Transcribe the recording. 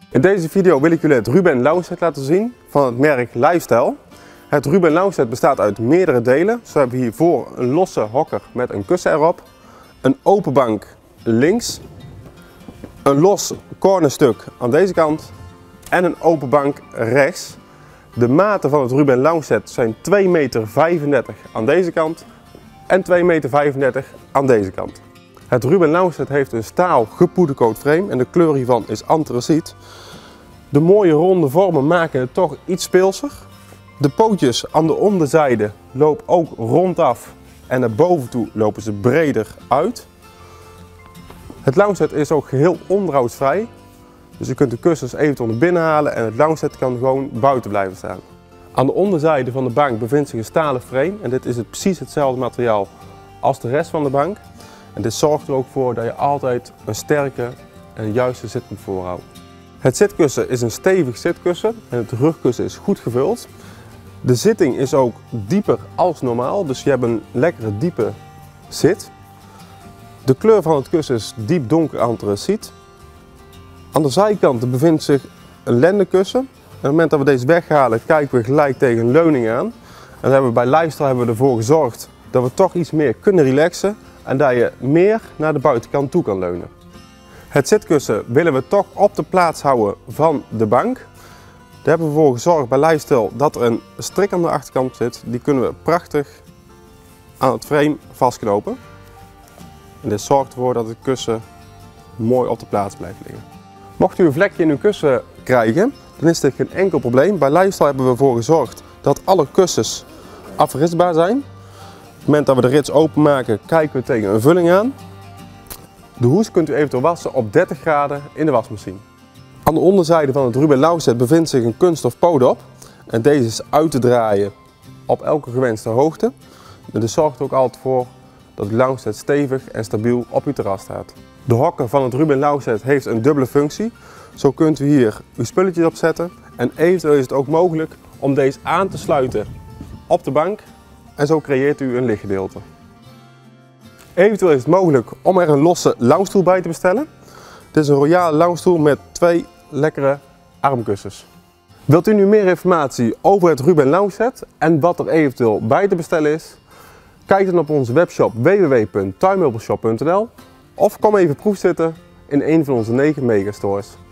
In deze video wil ik jullie het Ruben loungeset laten zien van het merk Lifestyle. Het Ruben loungeset bestaat uit meerdere delen. Zo hebben we hiervoor een losse hokker met een kussen erop, een open bank links, een los cornerstuk aan deze kant en een open bank rechts. De maten van het Ruben loungeset zijn 2,35 meter aan deze kant en 2,35 meter aan deze kant. Het Ruben loungeset heeft een staal gepoedercoat frame en de kleur hiervan is antraciet. De mooie ronde vormen maken het toch iets speelser. De pootjes aan de onderzijde lopen ook rondaf en naar boven toe lopen ze breder uit. Het loungeset is ook geheel onderhoudsvrij. Dus je kunt de kussens eventueel naar binnen halen en het loungeset kan gewoon buiten blijven staan. Aan de onderzijde van de bank bevindt zich een stalen frame en dit is precies hetzelfde materiaal als de rest van de bank. En dit zorgt er ook voor dat je altijd een sterke en juiste zitcomfort houdt. Het zitkussen is een stevig zitkussen en het rugkussen is goed gevuld. De zitting is ook dieper als normaal, dus je hebt een lekkere diepe zit. De kleur van het kussen is diep donker antraciet. Aan de zijkanten bevindt zich een lendenkussen. Op het moment dat we deze weghalen, kijken we gelijk tegen een leuning aan. En hebben we bij Lifestyle ervoor gezorgd dat we toch iets meer kunnen relaxen en dat je meer naar de buitenkant toe kan leunen. Het zitkussen willen we toch op de plaats houden van de bank. Daar hebben we voor gezorgd bij Lifestyle dat er een strik aan de achterkant zit. Die kunnen we prachtig aan het frame vastknopen. En dit zorgt ervoor dat het kussen mooi op de plaats blijft liggen. Mocht u een vlekje in uw kussen krijgen, dan is dit geen enkel probleem. Bij Lifestyle hebben we ervoor gezorgd dat alle kussens afrisbaar zijn. Op het moment dat we de rits openmaken, kijken we tegen een vulling aan. De hoes kunt u eventueel wassen op 30 graden in de wasmachine. Aan de onderzijde van het Ruben loungeset bevindt zich een kunststof poot-op. En deze is uit te draaien op elke gewenste hoogte. En dit zorgt er ook altijd voor dat het loungeset stevig en stabiel op uw terras staat. De hokker van het Ruben loungeset heeft een dubbele functie. Zo kunt u hier uw spulletjes op zetten. En eventueel is het ook mogelijk om deze aan te sluiten op de bank. En zo creëert u een lichtgedeelte. Eventueel is het mogelijk om er een losse loungestoel bij te bestellen. Dit is een royale loungestoel met 2 lekkere armkussens. Wilt u nu meer informatie over het Ruben loungeset en wat er eventueel bij te bestellen is? Kijk dan op onze webshop www.tuinmeubelshop.nl of kom even proefzitten in een van onze 9 megastores.